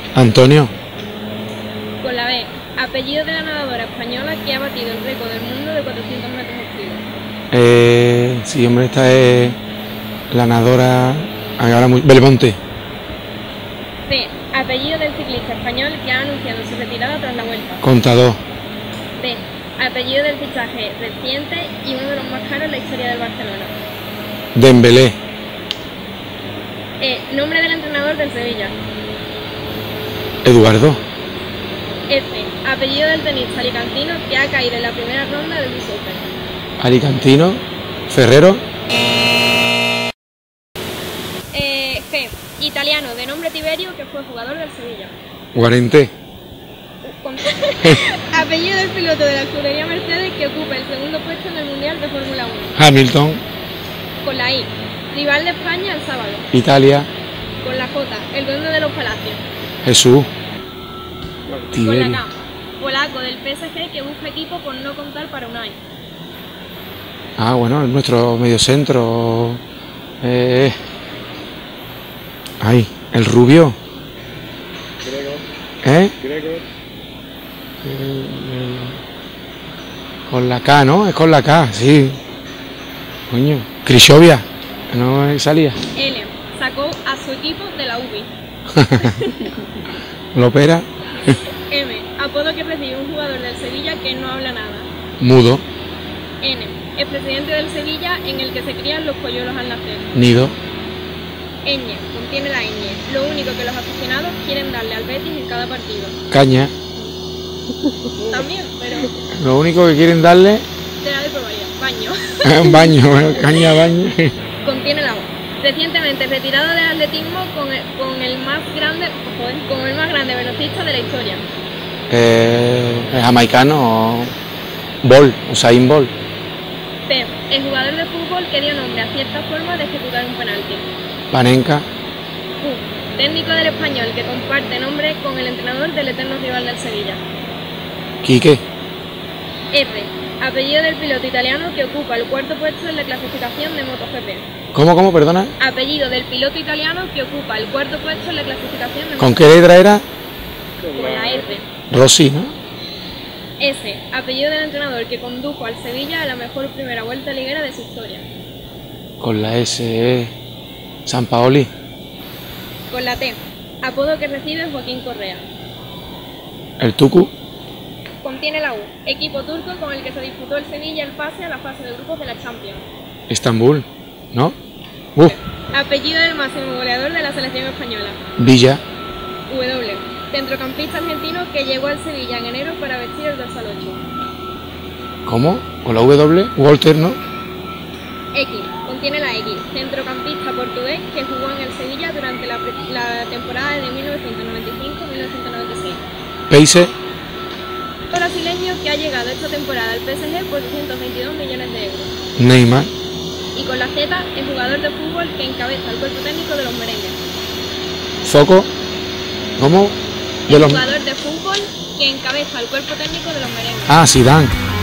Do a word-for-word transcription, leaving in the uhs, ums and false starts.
Antonio. Con la B, apellido de la nadadora española que ha batido el récord del mundo de cuatrocientos metros esquivos. Eh, sí, hombre, esta es la nadadora ahora muy, Belmonte. C, apellido del ciclista español que ha anunciado su retirada tras la Vuelta. Contador. D, apellido del fichaje reciente y uno de los más caros en la historia del Barcelona. Dembélé. E, nombre del entrenador del Sevilla. Eduardo. F, apellido del tenista alicantino que ha caído en la primera ronda del U S Open. Alicantino. Ferrero. Eh, G, italiano de nombre Tiberio que fue jugador del Sevilla. Guarente. Con- apellido del piloto de la escudería Mercedes que ocupa el segundo puesto en el Mundial de Fórmula uno. Hamilton. Con la I, rival de España el sábado. Italia. Con la J, el dueño de los palacios. Jesús. Con Tiberio. la K, polaco del P S G que busca equipo por no contar para Unai. Ah, bueno, es nuestro mediocentro. Eh... Ay, el rubio. ¿Eh? Eh, Con la K, ¿no? Es con la K, sí. Coño. Crisovia. No salía. L, sacó a su equipo de la U B I. Lopera. M, apodo que recibe un jugador del Sevilla que no habla nada. Mudo. N, el presidente del Sevilla en el que se crían los polluelos al nacer. Nido. Ñ, contiene la ñ, lo único que los aficionados quieren darle al Betis en cada partido. Caña. También, pero Lo único que quieren darle te da de probaría. Baño. es un baño, caña, baño. Contiene la O. Recientemente retirado del atletismo con el, con el más grande, joder, con el más grande velocista de la historia. Eh, es jamaicano. Bol, Usain Bol. P, el jugador de fútbol que dio nombre a cierta forma de ejecutar un penalti. Panenka. Q, técnico del Español que comparte nombre con el entrenador del eterno rival del Sevilla. Quique. R, apellido del piloto italiano que ocupa el cuarto puesto en la clasificación de MotoGP. ¿Cómo, cómo, perdona? Apellido del piloto italiano que ocupa el cuarto puesto en la clasificación de ¿Con MotoGP. qué letra era? Con la R. Rossi, ¿no? S, apellido del entrenador que condujo al Sevilla a la mejor primera vuelta liguera de su historia. Con la S. E. San Paoli. Con la T, apodo que recibe Joaquín Correa. El Tucu. Contiene la U, equipo turco con el que se disputó el Sevilla el pase a la fase de grupos de la Champions. Estambul, ¿no? Uh, Apellido del máximo goleador de la selección española. Villa. W, centrocampista argentino que llegó al Sevilla en enero para vestir el dorsal ocho. ¿Cómo? ¿Con la W? Walter, ¿no? X, contiene la X, centrocampista portugués que jugó en el Sevilla durante la, la temporada de mil novecientos noventa y cinco a mil novecientos noventa y seis. Peise. Brasileño que ha llegado esta temporada al P S G por doscientos veintidós millones de euros. Neymar. Y con la Z, el jugador de fútbol que encabeza el cuerpo técnico de los merengues. Foco. ¿Cómo? De El los... jugador de fútbol que encabeza el cuerpo técnico de los merengues. Ah, Zidane.